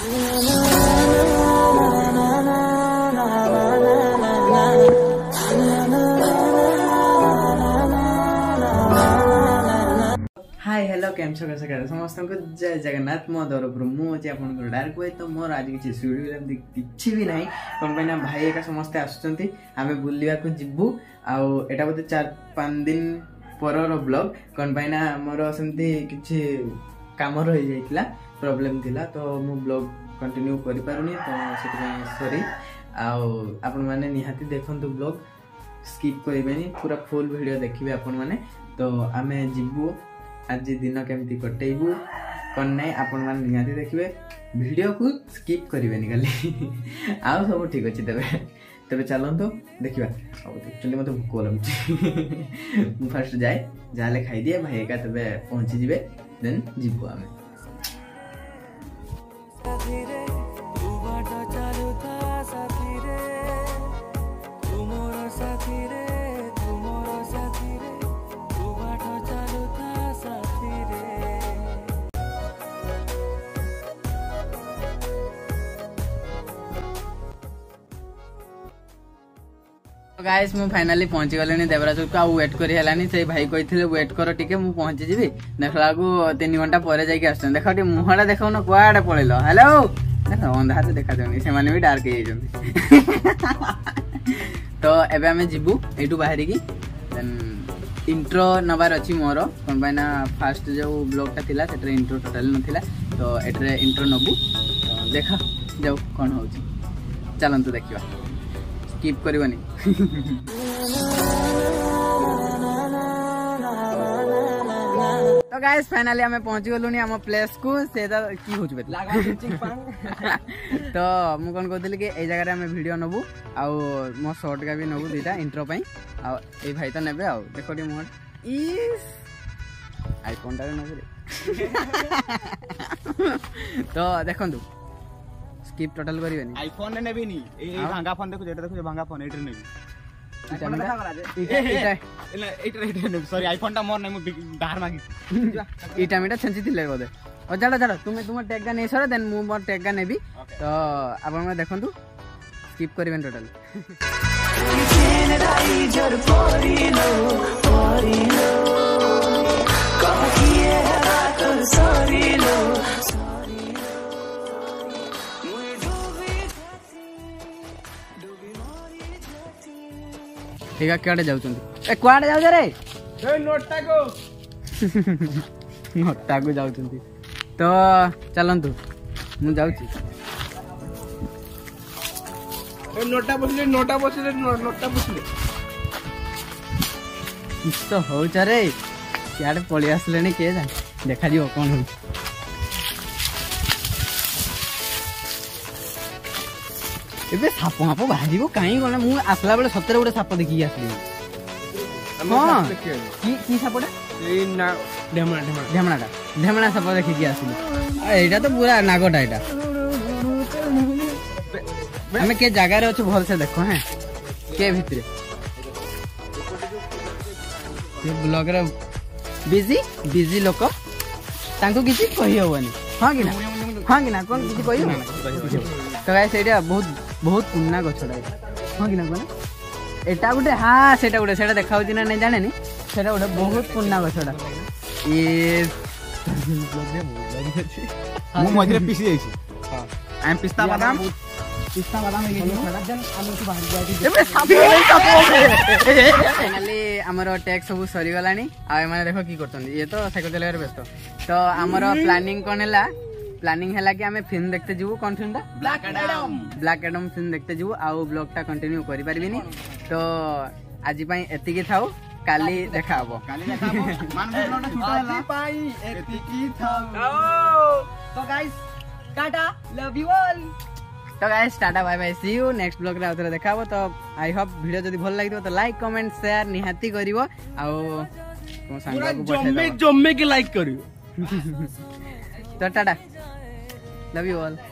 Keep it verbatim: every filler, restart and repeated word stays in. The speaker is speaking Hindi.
हाय हेलो केम छो कैसे कर समस्त को जय जगन्नाथ मो तरफ मुझे आप डायरेक्ट हुए तो मोर आज किसी स्टूडियो किसी भी ना कौन पाई ना भाई एका समस्ते आसुचंती आमे बुलिया को जिबू आउ एटा बोते चार पाँच दिन परर ब्लॉग कौन पाई ना मोर सेमती किछि काम रही जाइतिला प्रॉब्लम थिला तो मु ब्लॉग कंटिन्यू करि पारुनी तो सेति सॉरी आउ आपण माने निहाती देखंतु ब्लॉग स्किप करिबेनी पूरा फुल वीडियो देखिबे आपण माने तो आमे जिबू आज दिन केमती कटेबू कौन ना आपण मैंने निहाती देखिए वीडियो को स्किप करेंगे खाली आउ सब ठीक अच्छे तेरे तेरे चलते देखा एक्चुअली मत भोक लगे फास्ट जाए जहाँ खाई दिए भाई एका तेरे पहुँची जाए देन जीवु आम गाइस मु फाइनली पहुंची गलेनी देवराज को आउ वेट करी हलानी से भाई कहिथिले वेट कर टिके मु पहुंची जिबी देखला को तीन घंटा परे जाई के आछन देखा टी मुहडा देखाउ न कुआडे पळेलो हेलो देखा अंधार देखा जोनी से माने भी डार्क हे जंती तो एबे हमें जिबू एटू बाहरी की देन इंट्रो नबार अछि मोर कोन बायना फर्स्ट जो ब्लॉग ता थिला सेटरे इंट्रो टोटल नथिला तो एटरे इंट्रो नबू तो देखा जाऊ कोन होउची चलंतु देखिबा स्किप करबनी तो गाइस फाइनली हमें पहुंची गलुनी हम प्लेस को से की होछ बे लागा चिक पांग तो मु कोन कहतली कि ए जगह रे हमें वीडियो नबू आ मो शॉर्ट का भी नबू दुटा इंट्रो पई आ ए भाई तो नेबे आ देखो डी मोड इस आईफोन ता नबू रे तो देखंतु स्किप टोटल करिवेनी आईफोन ने नेबी नी ए भांगा फोन देखो जेटा देखो भांगा फोन एटर नेबी इटा इटा इला एटर एटर नेबी सॉरी आईफोन ता मोर नै मु बाहर मागी इटा मिटा छंची थिले बोदे ओ जाडा जाडा तुमे तुम टैग गा नै सर देन मु मोर टैग गा नेबी तो आपण में देखंतु स्किप करिवेन टोटल ठीक है क्याडे जाउचंती ए क्वाडे जाउ रे ए नोटा को नोटा को जाउचंती तो चलंतु मु जाउची ए नोटा बसले नोटा बसले नोटा बसले तो हो रे क्याडे पळी आसलेनी के जा देखा दियो कोन हो एबे साप हाप बाहर कहीं गले मु आसला बेले सतरे गोटे साप देखी आसली हां की की सापटा ए ना ढेमणा ढेमणा ढेमणाटा ढेमणा साप देखी आसली एटा तो पूरा नागटा एटा हमें के जगह रे अछि भल से देखो हैं के भितरे ये ब्लॉग रे बिजी बिजी लोक तांको किछि कहि होवनी हां कि ना हां कि ना कोन किछि कहि हो तो गाइस एटा बहुत बहुत पुन्ना गछडा हां कि ना कोन एटा गुटे हां सेटा गुटे सेटा देखाउ दिना नै जाने नी सेटा गुटे बहुत पुन्ना गछडा ये मु मधरे पीसी जाइछि हां आई एम पिस्ता बादाम पिस्ता बादाम हे गछडा देन आलू को बाहर जाई एबे साप फाइनली हमर टैग सब सरी गलानी आ माने देखो की करतन ये तो साइकिल चलावर व्यस्त तो हमर प्लानिंग कोन हला प्लानिंग है कि आमे फिल्म देखते जीवु कौन फिल्म दा Black Adam Black Adam film देखते जीवु आउ ब्लॉग टा कंटिन्यू करि परबिनी तो आज पई एति की थाउ काली देखा हबो काली देखा हबो मान भिडियोटा छुटा हला पई एति की थाउ तो guys tata love you all तो guys tata bye bye see you next vlog रे आउथरे देखा हबो तो आई होप वीडियो जदी भल लागितो तो लाइक कमेंट शेयर निहाती करिवो आउ तो सांगा को पठे जम्मे जम्मे के लाइक करिवो तो टाटा लव यू ऑल।